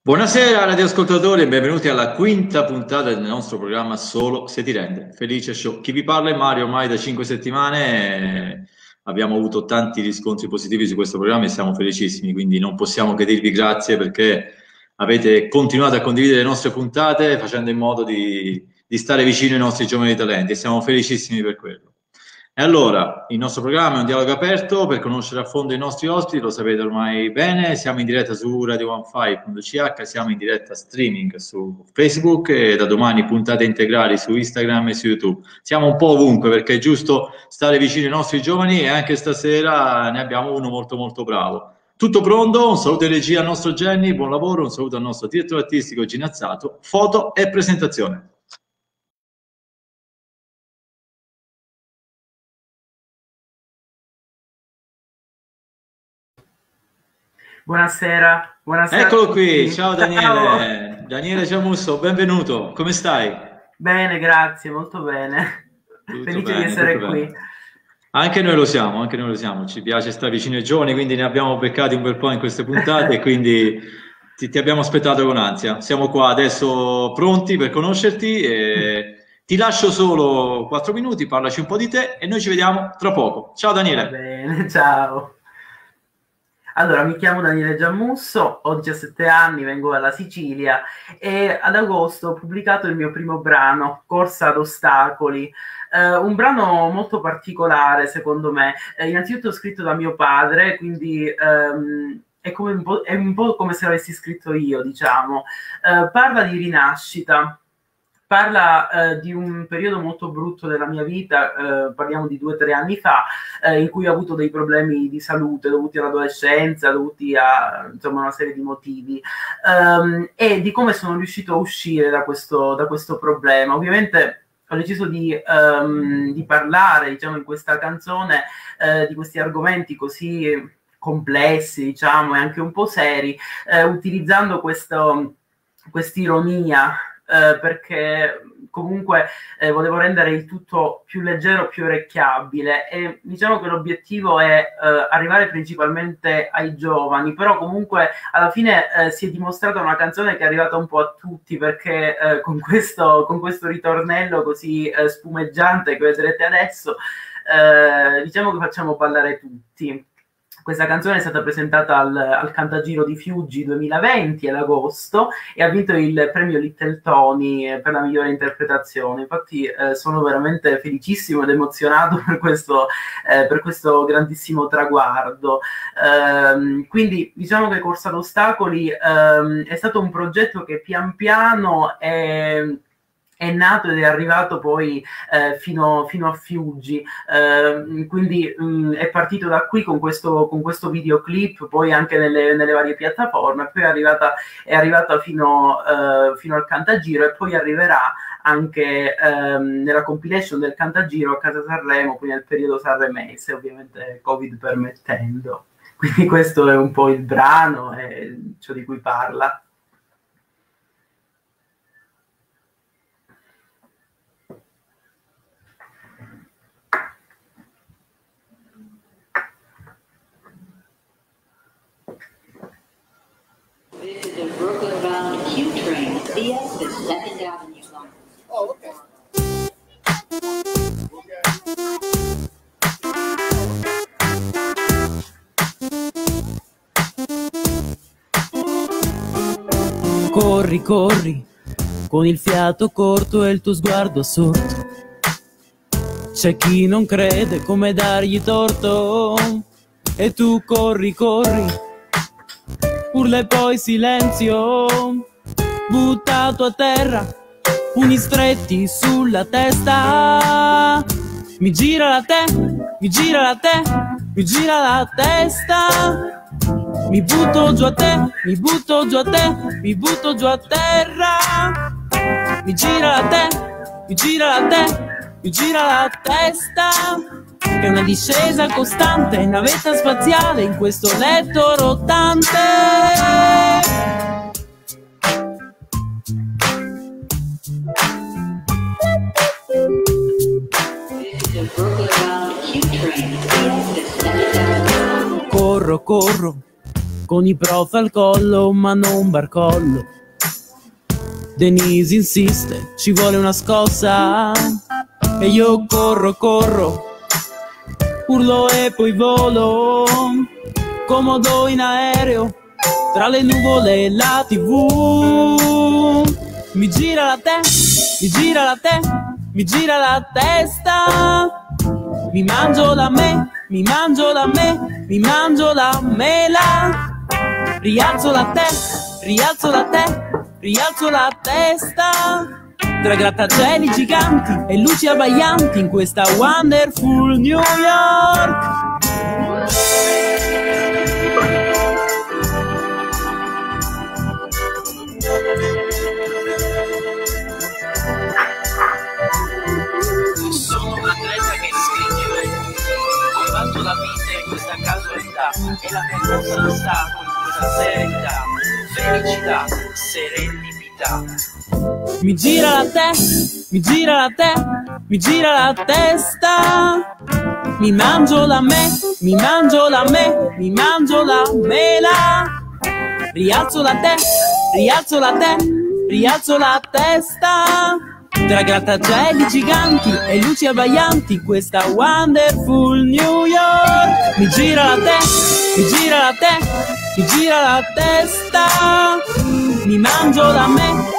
Buonasera radioascoltatori e benvenuti alla quinta puntata del nostro programma Solo se ti rende felice show. Chi vi parla è Mario, ormai da 5 settimane abbiamo avuto tanti riscontri positivi su questo programma e siamo felicissimi, quindi non possiamo che dirvi grazie perché avete continuato a condividere le nostre puntate facendo in modo di stare vicino ai nostri giovani talenti e siamo felicissimi per quello. E allora, il nostro programma è un dialogo aperto per conoscere a fondo i nostri ospiti, lo sapete ormai bene, siamo in diretta su radio15.ch, siamo in diretta streaming su Facebook e da domani puntate integrali su Instagram e su YouTube. Siamo un po' ovunque perché è giusto stare vicino ai nostri giovani e anche stasera ne abbiamo uno molto molto bravo. Tutto pronto, un saluto in regia al nostro Jenny, buon lavoro, un saluto al nostro direttore artistico Ginazzato, foto e presentazione. Buonasera, buonasera. Eccolo qui, ciao Daniele, ciao. Daniele Giamusso, benvenuto, come stai? Bene, grazie, molto bene. Felice di essere qui. Bene. Anche noi lo siamo, ci piace stare vicino ai giovani, quindi ne abbiamo beccati un bel po' in queste puntate e quindi ti abbiamo aspettato con ansia. Siamo qua adesso pronti per conoscerti e ti lascio solo 4 minuti, parlaci un po' di te e noi ci vediamo tra poco. Ciao Daniele. Va bene, ciao. Allora, mi chiamo Daniele Giammusso, ho 17 anni, vengo dalla Sicilia e ad agosto ho pubblicato il mio primo brano, Corsa ad ostacoli, un brano molto particolare secondo me, innanzitutto scritto da mio padre, quindi è un po' come se l'avessi scritto io, diciamo. Parla di rinascita. Parla di un periodo molto brutto della mia vita, parliamo di 2 o 3 anni fa, in cui ho avuto dei problemi di salute dovuti all'adolescenza, dovuti a insomma una serie di motivi, e di come sono riuscito a uscire da questo problema. Ovviamente ho deciso di parlare, diciamo, in questa canzone di questi argomenti così complessi, diciamo, e anche un po' seri, utilizzando quest'ironia, perché comunque volevo rendere il tutto più leggero, più orecchiabile, e diciamo che l'obiettivo è arrivare principalmente ai giovani, però comunque alla fine si è dimostrata una canzone che è arrivata un po' a tutti, perché con questo ritornello così spumeggiante che vedrete adesso, diciamo che facciamo ballare tutti. Questa canzone è stata presentata al Cantagiro di Fiuggi 2020 ad agosto e ha vinto il premio Little Tony per la migliore interpretazione. Infatti sono veramente felicissimo ed emozionato per questo grandissimo traguardo. Quindi diciamo che Corsa ad ostacoli è stato un progetto che pian piano è nato ed è arrivato poi fino a Fiuggi, quindi è partito da qui con questo videoclip, poi anche nelle varie piattaforme, poi è arrivata fino al Cantagiro e poi arriverà anche nella compilation del Cantagiro a Casa Sanremo, quindi nel periodo sanremese, ovviamente Covid permettendo. Quindi questo è un po' il brano e ciò di cui parla. This is a Brooklyn-bound Q train via the 2nd Avenue line. Oh, okay. Corri, corri, con il fiato corto e il tuo sguardo assorto. C'è chi non crede come dargli torto. E tu corri, corri, urla e poi silenzio, buttato a terra, pugni stretti sulla testa. Mi gira la mi gira la mi gira la testa. Mi butto giù a te, mi butto giù a te, mi butto giù a terra. Mi gira la mi gira la mi gira la testa. È una discesa costante, navetta spaziale in questo letto rotante. Corro, corro, con i prof al collo, ma non barcollo. Denise insiste, ci vuole una scossa, e io corro, urlo e poi volo, comodo in aereo, tra le nuvole e la TV. Mi gira la testa, mi mangio la mela, rialzo la testa, tra grattacieli giganti e luci abbaglianti in questa wonderful New York. Sono un atleta che scrive, combatto la vita in questa casualità e la mia cosa sta con questa serenità, felicità, serenità. Mi gira la testa, mi mangio la mela, rialzo la testa, tra grattacieli giganti e luci abbaglianti in questa wonderful New York. Mi gira la testa, mi mangio la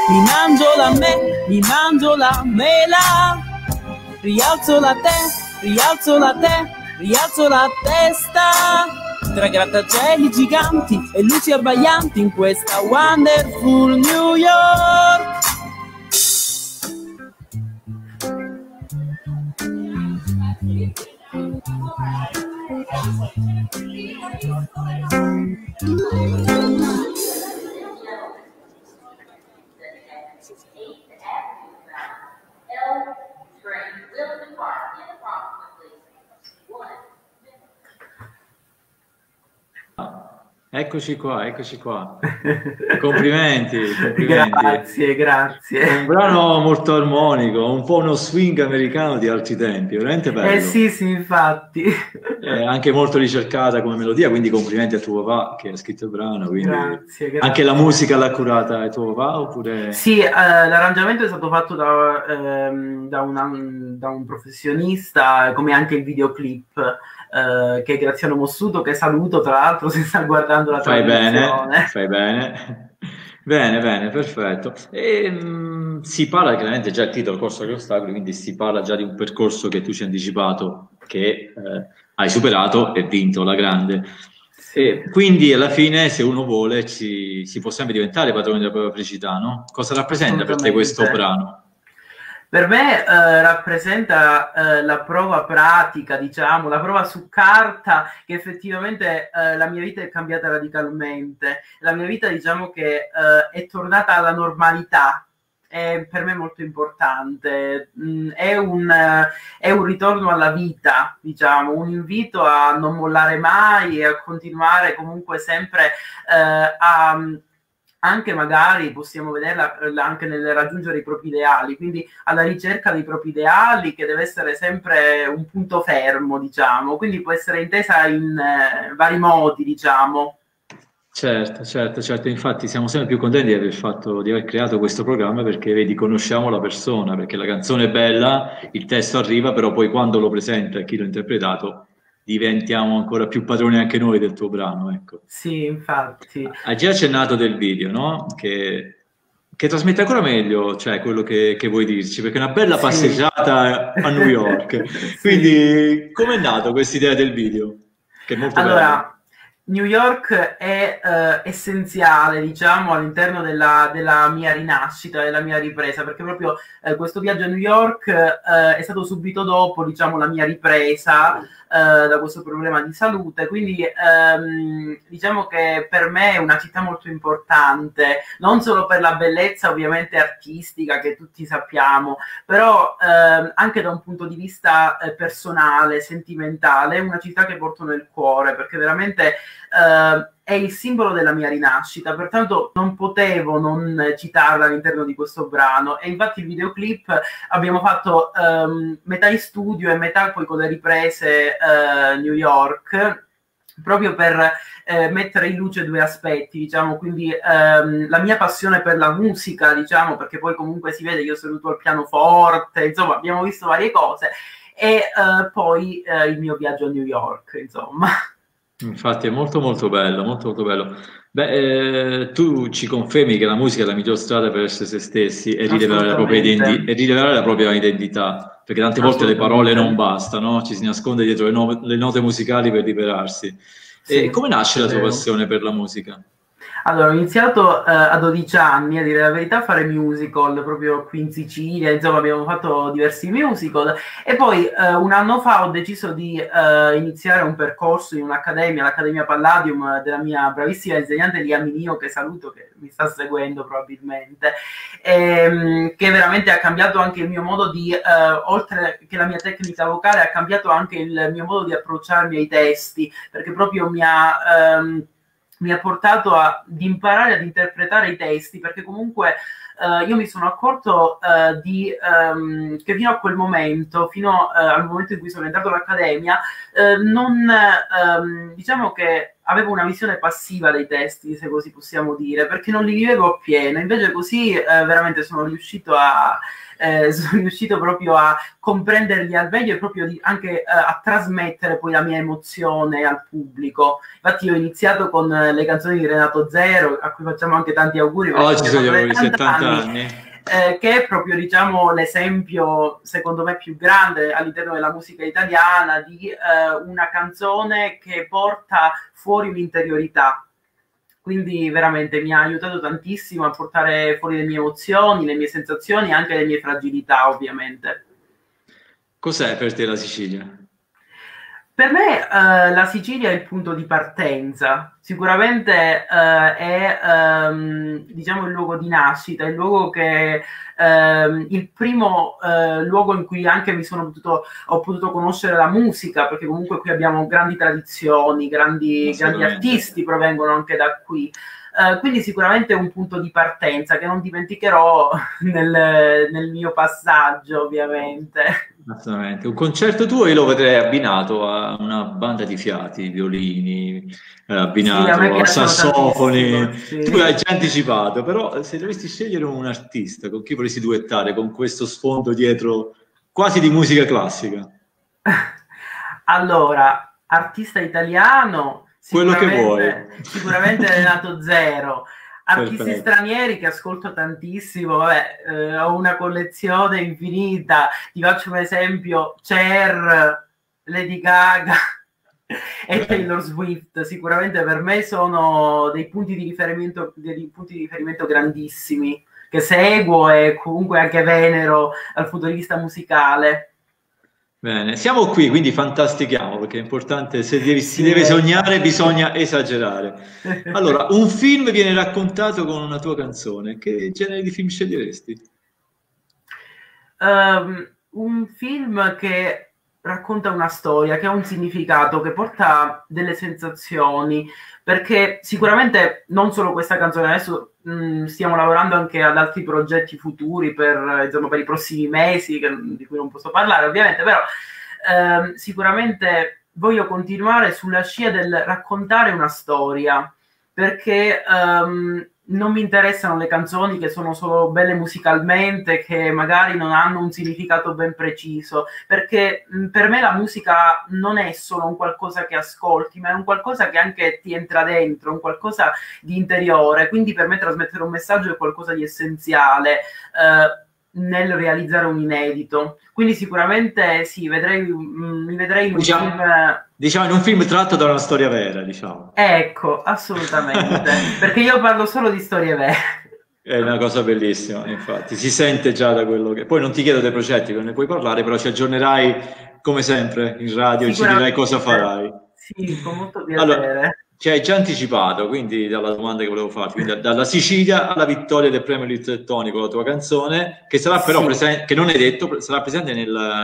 mela, rialzo la testa, tra grattacieli giganti e luci abbaglianti in questa wonderful New York. Eccoci qua. Complimenti. Grazie. Un brano molto armonico, un po' uno swing americano di altri tempi, veramente bello. Sì, infatti. Anche molto ricercata come melodia, quindi complimenti a tuo papà che ha scritto il brano. Quindi Grazie. Anche la musica l'ha curata tuo papà oppure? Sì, l'arrangiamento è stato fatto da un professionista, come anche il videoclip. Che è Graziano Mossuto, che saluto tra l'altro se sta guardando la trasmissione. Fai bene. Bene, perfetto. E, si parla chiaramente già il titolo Corsa agli ostacoli, quindi si parla già di un percorso che tu ci hai anticipato, che hai superato e vinto la grande. E quindi alla fine, se uno vuole, si può sempre diventare padroni della propria felicità, no? Cosa rappresenta per te questo brano? Per me rappresenta la prova pratica, diciamo, la prova su carta che effettivamente la mia vita è cambiata radicalmente. La mia vita, diciamo che è tornata alla normalità. È per me molto importante. È un ritorno alla vita, diciamo, un invito a non mollare mai e a continuare comunque sempre anche magari possiamo vederla anche nel raggiungere i propri ideali, quindi alla ricerca dei propri ideali, che deve essere sempre un punto fermo, diciamo, quindi può essere intesa in vari modi, diciamo. Certo, infatti siamo sempre più contenti di aver creato questo programma, perché vedi, conosciamo la persona, perché la canzone è bella, il testo arriva, però poi quando lo presenta e chi l'ha interpretato diventiamo ancora più padroni anche noi del tuo brano, ecco. Sì, infatti. Hai già accennato del video, no? Che trasmette ancora meglio, cioè, quello che vuoi dirci, perché è una bella passeggiata a New York. Sì. Quindi, com'è nato questa idea del video? Che è molto bella. New York è essenziale, diciamo, all'interno della mia rinascita, della mia ripresa, perché proprio questo viaggio a New York è stato subito dopo, diciamo, la mia ripresa da questo problema di salute, quindi diciamo che per me è una città molto importante, non solo per la bellezza ovviamente artistica che tutti sappiamo, però anche da un punto di vista personale, sentimentale, è una città che porto nel cuore, perché veramente è il simbolo della mia rinascita, pertanto non potevo non citarla all'interno di questo brano. E infatti il videoclip abbiamo fatto metà in studio e metà poi con le riprese New York, proprio per mettere in luce due aspetti, diciamo, quindi la mia passione per la musica, diciamo, perché poi comunque si vede che io sono seduto al pianoforte, insomma, abbiamo visto varie cose, e poi il mio viaggio a New York, insomma. Infatti è molto molto bello, molto molto bello. Beh, tu ci confermi che la musica è la miglior strada per essere se stessi e rivelare la propria Assolutamente. e rivelare la propria identità, perché tante volte le parole non bastano, ci si nasconde dietro le note musicali per liberarsi. E Sì, come nasce è la tua vero. passione per la musica? Allora, ho iniziato a 12 anni, a dire la verità, a fare musical proprio qui in Sicilia, insomma abbiamo fatto diversi musical e poi un anno fa ho deciso di iniziare un percorso in un'accademia, l'Accademia Palladium della mia bravissima insegnante Lia Minio, che saluto, che mi sta seguendo probabilmente, che veramente ha cambiato anche il mio modo di, oltre che la mia tecnica vocale, ha cambiato anche il mio modo di approcciarmi ai testi, perché proprio mi ha portato ad imparare ad interpretare i testi, perché comunque io mi sono accorto che fino a quel momento, fino al momento in cui sono entrato all'accademia, diciamo che avevo una visione passiva dei testi, se così possiamo dire, perché non li vivevo appieno. Invece così veramente sono riuscito proprio a comprenderli al meglio e proprio anche a trasmettere poi la mia emozione al pubblico. Infatti io ho iniziato con le canzoni di Renato Zero, a cui facciamo anche tanti auguri. Oggi sono gli 70 anni. Che è proprio, diciamo, l'esempio secondo me più grande all'interno della musica italiana di una canzone che porta fuori un'interiorità. Quindi veramente mi ha aiutato tantissimo a portare fuori le mie emozioni, le mie sensazioni e anche le mie fragilità, ovviamente. Cos'è per te la Sicilia? Per me la Sicilia è il punto di partenza, sicuramente è diciamo il luogo di nascita, il luogo che il primo luogo in cui anche ho potuto conoscere la musica, perché comunque qui abbiamo grandi tradizioni, grandi artisti provengono anche da qui. Quindi sicuramente è un punto di partenza che non dimenticherò nel mio passaggio, ovviamente. Assolutamente. Un concerto tuo io lo vedrei abbinato a una banda di fiati, violini, abbinato a sassofoni. Sì. Tu hai già anticipato, però se dovessi scegliere un artista con chi vorresti duettare con questo sfondo dietro quasi di musica classica? Allora, artista italiano, quello che vuoi. Sicuramente Renato Zero. Artisti Perfetto. stranieri che ascolto tantissimo, vabbè, ho una collezione infinita, ti faccio un esempio: Cher, Lady Gaga e Taylor Swift. Sicuramente per me sono dei punti di riferimento grandissimi, che seguo e comunque anche venero dal punto di vista musicale. Bene, siamo qui, quindi fantastichiamo, perché è importante, si deve sognare, bisogna esagerare. Allora, un film viene raccontato con una tua canzone, che genere di film sceglieresti? Un film che racconta una storia, che ha un significato, che porta delle sensazioni, perché sicuramente non solo questa canzone, adesso stiamo lavorando anche ad altri progetti futuri per i prossimi mesi, di cui non posso parlare ovviamente, però sicuramente voglio continuare sulla scia del raccontare una storia, perché non mi interessano le canzoni che sono solo belle musicalmente, che magari non hanno un significato ben preciso, perché per me la musica non è solo un qualcosa che ascolti, ma è un qualcosa che anche ti entra dentro, un qualcosa di interiore. Quindi per me trasmettere un messaggio è qualcosa di essenziale nel realizzare un inedito. Quindi sicuramente sì, mi vedrei in un film... Diciamo in un film tratto da una storia vera, diciamo. Ecco, assolutamente, perché io parlo solo di storie vere. È una cosa bellissima, infatti, si sente già da quello che... Poi non ti chiedo dei progetti, non ne puoi parlare, però ci aggiornerai come sempre in radio e ci dirai cosa farai. Sì, con molto piacere. Allora, ci hai già anticipato, quindi dalla domanda che volevo farti, quindi dalla Sicilia alla vittoria del premio Little Tony con la tua canzone, che sarà però presente, che non hai detto, sarà presente nel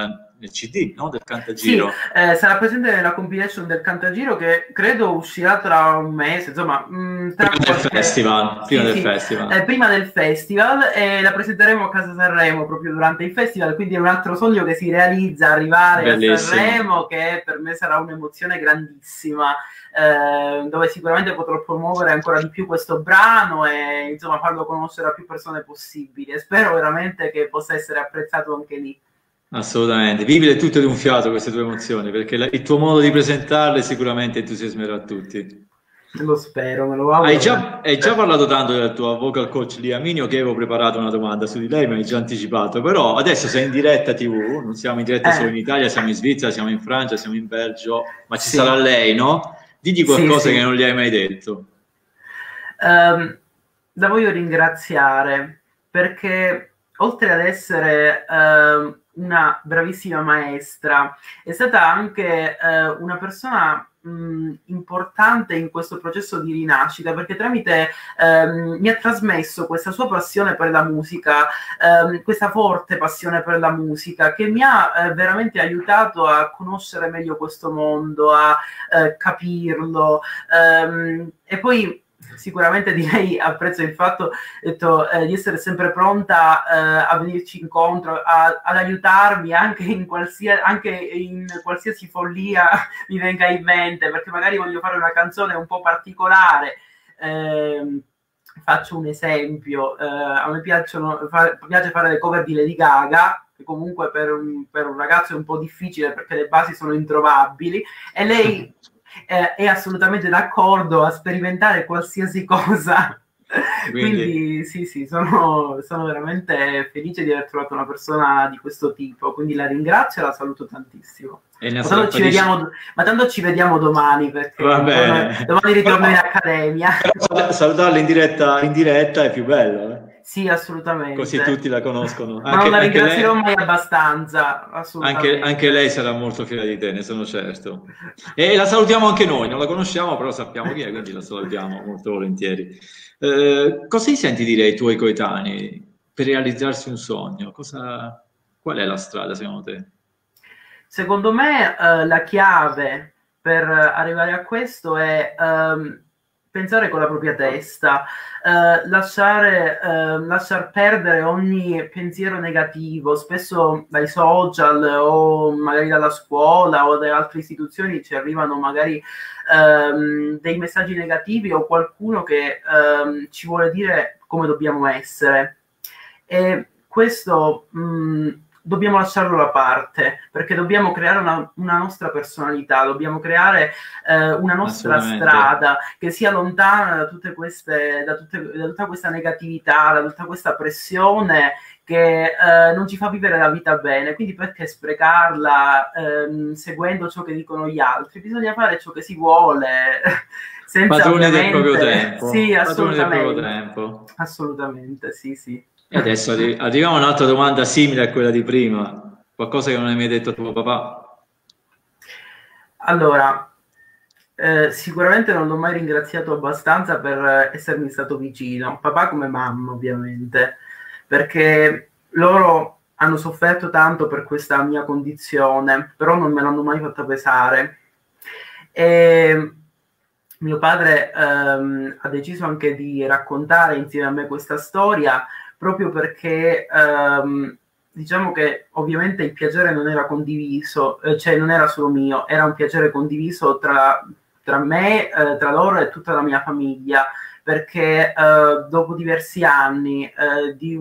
nel CD, no? Del Sì, Cantagiro. sarà presente nella compilation del Cantagiro che credo uscirà tra un mese, insomma, tra Prima del festival, Sì, prima del sì, festival. prima del festival, e la presenteremo a Casa Sanremo proprio durante il festival, quindi è un altro sogno che si realizza, arrivare a Bellissimo. Sanremo, che per me sarà un'emozione grandissima, dove sicuramente potrò promuovere ancora di più questo brano e insomma farlo conoscere a più persone possibili, e spero veramente che possa essere apprezzato anche lì. Assolutamente, vivile tutte di un fiato queste tue emozioni, perché il tuo modo di presentarle sicuramente entusiasmerà tutti. Lo spero, me lo auguro. Hai già parlato tanto del tuo vocal coach Lia Minio, che avevo preparato una domanda su di lei, mi hai già anticipato, però adesso sei in diretta TV, non siamo in diretta solo in Italia, siamo in Svizzera, siamo in Francia, siamo in Belgio, ma ci sarà lei, no? Digli qualcosa che non gli hai mai detto. La voglio ringraziare perché oltre ad essere una bravissima maestra, è stata anche una persona importante in questo processo di rinascita, perché tramite mi ha trasmesso questa sua passione per la musica, questa forte passione per la musica, che mi ha veramente aiutato a conoscere meglio questo mondo, a capirlo, e poi sicuramente di lei apprezzo il fatto, detto, di essere sempre pronta a venirci incontro, ad aiutarmi anche in qualsiasi follia mi venga in mente, perché magari voglio fare una canzone un po' particolare. Faccio un esempio, a me piace fare le cover di Lady Gaga, che comunque per un ragazzo è un po' difficile perché le basi sono introvabili, e lei è assolutamente d'accordo a sperimentare qualsiasi cosa. Quindi sì, sono veramente felice di aver trovato una persona di questo tipo, quindi la ringrazio e la saluto tantissimo. Ma tanto ci vediamo domani, perché domani ritorno in accademia. Salutarla in diretta è più bello, eh? Sì, assolutamente. Così tutti la conoscono. Ma non la ringrazierò mai abbastanza, assolutamente. Anche lei sarà molto fiera di te, ne sono certo. E la salutiamo anche noi, non la conosciamo, però sappiamo chi è, quindi la salutiamo molto volentieri. Cosa ti senti dire ai tuoi coetanei per realizzarsi un sogno? Qual è la strada secondo te? Secondo me la chiave per arrivare a questo è pensare con la propria testa, lasciar perdere ogni pensiero negativo. Spesso dai social o magari dalla scuola o da altre istituzioni ci arrivano magari dei messaggi negativi o qualcuno che ci vuole dire come dobbiamo essere, e questo dobbiamo lasciarlo da parte, perché dobbiamo creare una nostra personalità, dobbiamo creare una nostra strada che sia lontana da tutta questa negatività, da tutta questa pressione che non ci fa vivere la vita bene. Quindi perché sprecarla seguendo ciò che dicono gli altri? Bisogna fare ciò che si vuole, senza padroni del proprio tempo. Sì, assolutamente. Padroni del proprio tempo. Assolutamente, sì. E adesso arriviamo a un'altra domanda simile a quella di prima. Qualcosa che non hai mai detto a tuo papà? Allora, sicuramente non l'ho mai ringraziato abbastanza per essermi stato vicino, papà come mamma ovviamente, perché loro hanno sofferto tanto per questa mia condizione, però non me l'hanno mai fatta pesare. E mio padre ha deciso anche di raccontare insieme a me questa storia, proprio perché diciamo che ovviamente il piacere non era condiviso, cioè non era solo mio, era un piacere condiviso tra me, tra loro e tutta la mia famiglia, perché dopo diversi anni di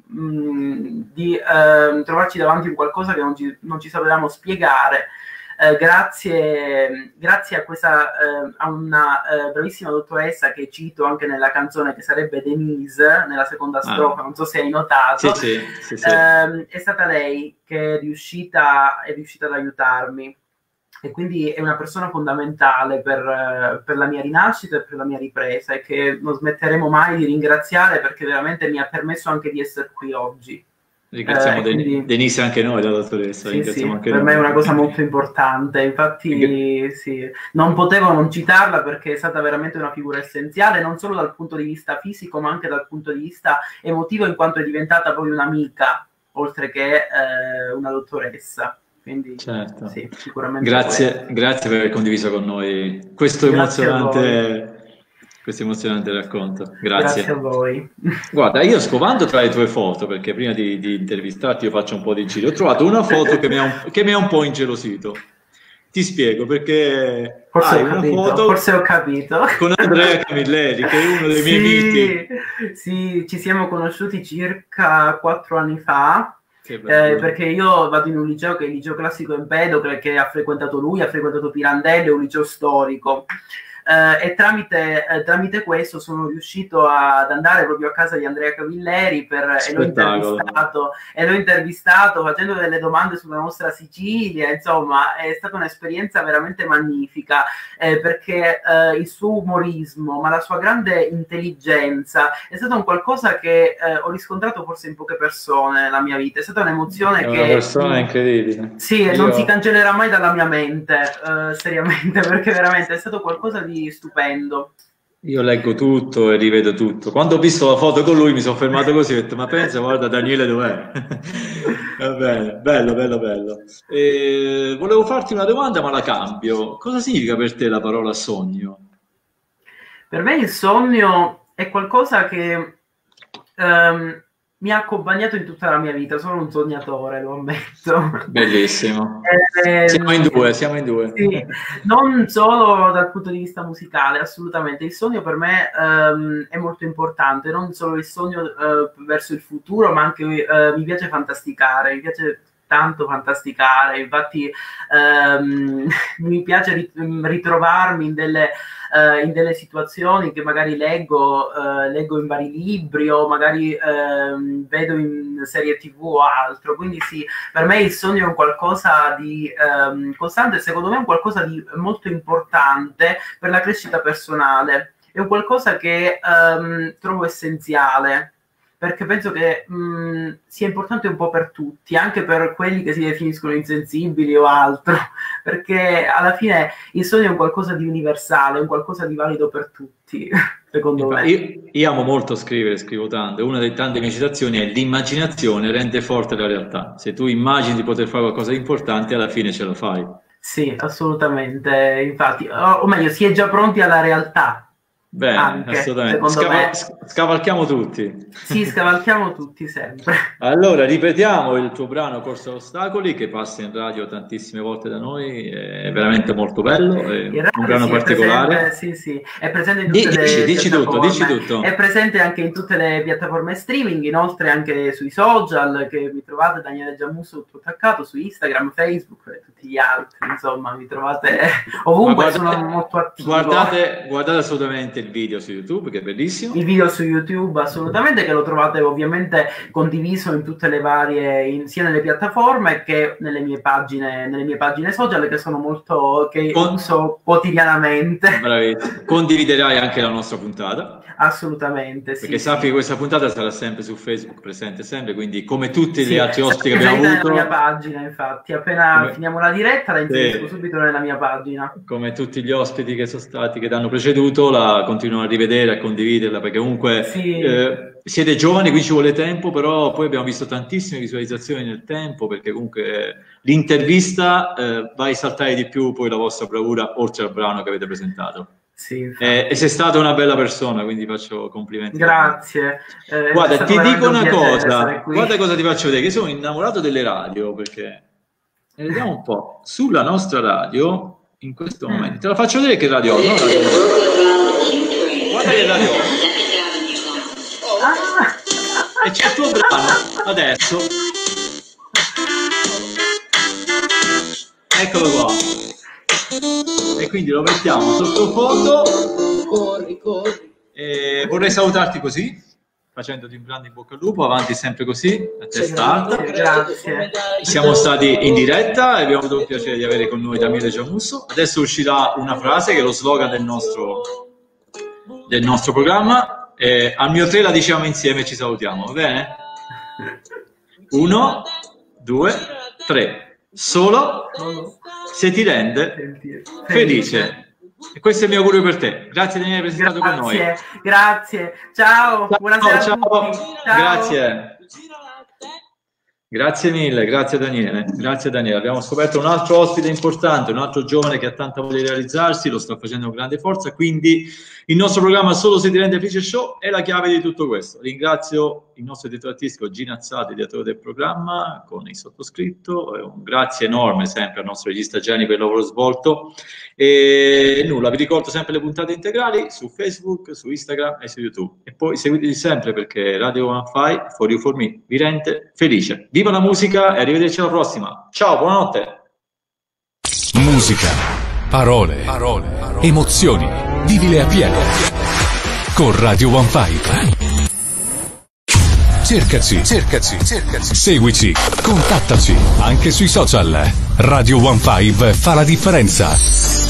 trovarci davanti a qualcosa che non ci sapevamo spiegare, grazie a una bravissima dottoressa che cito anche nella canzone, che sarebbe Denise nella seconda strofa, non so se hai notato. Sì. È stata lei che è riuscita ad aiutarmi, e quindi è una persona fondamentale per la mia rinascita e per la mia ripresa, e che non smetteremo mai di ringraziare, perché veramente mi ha permesso anche di essere qui oggi. Ringraziamo Denise anche noi, la dottoressa. Sì, anche per me è una cosa molto importante, infatti sì, non potevo non citarla, perché è stata veramente una figura essenziale, non solo dal punto di vista fisico ma anche dal punto di vista emotivo, in quanto è diventata poi un'amica oltre che una dottoressa. Quindi Certo. sì, sicuramente Grazie per aver condiviso con noi questo emozionante racconto. Grazie a voi. Guarda, io scovando tra le tue foto, perché prima di intervistarti io faccio un po' di giro, ho trovato una foto che mi ha un po' ingelosito. Ti spiego, perché Forse hai una foto ho capito. con Andrea Camilleri, che è uno dei miei miti. Sì, ci siamo conosciuti circa 4 anni fa. Perché io vado in un liceo che è il liceo classico Empedocle, che ha frequentato lui, ha frequentato Pirandello, è un liceo storico. E tramite questo sono riuscito ad andare proprio a casa di Andrea Camilleri e l'ho intervistato facendo delle domande sulla nostra Sicilia. Insomma, è stata un'esperienza veramente magnifica, perché il suo umorismo, ma la sua grande intelligenza è stato un qualcosa che ho riscontrato forse in poche persone nella mia vita. È stata un'emozione È una persona incredibile. Sì, non si cancellerà mai dalla mia mente, seriamente, perché veramente è stato qualcosa di stupendo. Io leggo tutto e rivedo tutto. Quando ho visto la foto con lui mi sono fermato così e ho detto, ma pensa, guarda Daniele dov'è? Va bene, bello. Volevo farti una domanda, ma la cambio. Cosa significa per te la parola sogno? Per me il sogno è qualcosa che mi ha accompagnato in tutta la mia vita. Sono un sognatore, lo ammetto. Bellissimo. Siamo in due. Sì, non solo dal punto di vista musicale, assolutamente. Il sogno per me è molto importante, non solo il sogno verso il futuro, ma anche mi piace fantasticare, mi piace tanto fantasticare. Infatti mi piace ritrovarmi in delle situazioni che magari leggo in vari libri o magari vedo in serie TV o altro. Quindi sì, per me il sogno è un qualcosa di costante, secondo me è un qualcosa di molto importante per la crescita personale, è un qualcosa che trovo essenziale, perché penso che sia importante un po' per tutti, anche per quelli che si definiscono insensibili o altro, perché alla fine il sogno è un qualcosa di universale, un qualcosa di valido per tutti, secondo me. Io amo molto scrivere, scrivo tanto. Una delle tante mie citazioni è: l'immaginazione rende forte la realtà. Se tu immagini di poter fare qualcosa di importante, alla fine ce la fai. Sì, assolutamente, infatti, o meglio, si è già pronti alla realtà. Bene, anche, assolutamente. Scavalchiamo tutti. Sì, scavalchiamo tutti sempre. Allora, ripetiamo il tuo brano Corsa ad Ostacoli, che passa in radio tantissime volte da noi, è veramente molto bello, è un brano particolare. È presente in tutte le dici tutto. È presente anche in tutte le piattaforme streaming, inoltre anche sui social, che mi trovate Daniele Giammusso tutto attaccato, su Instagram, Facebook e tutti gli altri, insomma, mi trovate ovunque. Sono molto attivo. Guardate assolutamente il video su YouTube, che è bellissimo. Il video su YouTube, assolutamente, che lo trovate ovviamente condiviso in tutte le varie, sia nelle piattaforme che nelle mie pagine social, che sono uso quotidianamente. Bravissimo. Condividerai anche la nostra puntata? Assolutamente, sì. Perché sappi che questa puntata sarà sempre su Facebook, presente sempre, quindi come tutti gli altri ospiti che abbiamo avuto. Nella mia pagina, infatti, appena finiamo la diretta la inserisco subito nella mia pagina. Come tutti gli ospiti che sono stati, che ti hanno preceduto, la continuano a rivedere, a condividerla, perché comunque siete giovani, qui ci vuole tempo, però poi abbiamo visto tantissime visualizzazioni nel tempo, perché comunque l'intervista va a esaltare di più poi la vostra bravura, oltre al brano che avete presentato. Sì, e sei stata una bella persona, quindi faccio complimenti. Grazie. Guarda, ti dico una cosa, guarda cosa ti faccio vedere, che sono innamorato delle radio, perché vediamo un po', sulla nostra radio, in questo momento, te la faccio vedere che radio ho, no? Guarda che radio ho. E c'è il tuo brano, adesso. Eccolo qua. E quindi lo mettiamo sottofondo. Corri. Vorrei salutarti così, facendoti un grande in bocca al lupo, avanti sempre così, a testa alta. Grazie. Siamo stati in diretta e abbiamo avuto il piacere di avere con noi Daniele Giammusso. Adesso uscirà una frase che è lo slogan del nostro programma. Al mio 3 la diciamo insieme e ci salutiamo, va bene? 1, 2, 3. Solo se ti rende felice. E questo è il mio augurio per te. Grazie Daniele per essere stato con noi. Grazie. Ciao. Buonasera a tutti. Ciao. Grazie. Grazie mille, grazie Daniele, grazie Daniele. Abbiamo scoperto un altro ospite importante, un altro giovane che ha tanta voglia di realizzarsi, lo sta facendo con grande forza, quindi il nostro programma Solo se ti rende felice show è la chiave di tutto questo. Ringrazio il nostro direttore artistico Gino Azzati, direttore del programma, con il sottoscritto, e un grazie enorme sempre al nostro regista Gianni per il lavoro svolto. E nulla, vi ricordo sempre le puntate integrali su Facebook, su Instagram e su YouTube. E poi seguiteci sempre perché Radio One Five, For You For Me, vi rende felice. Viva la musica e arrivederci alla prossima. Ciao, buonanotte. Musica, parole, emozioni. Vivile a pieno con Radio One Five. Cercaci. Seguici, contattaci anche sui social. Radio One Five fa la differenza.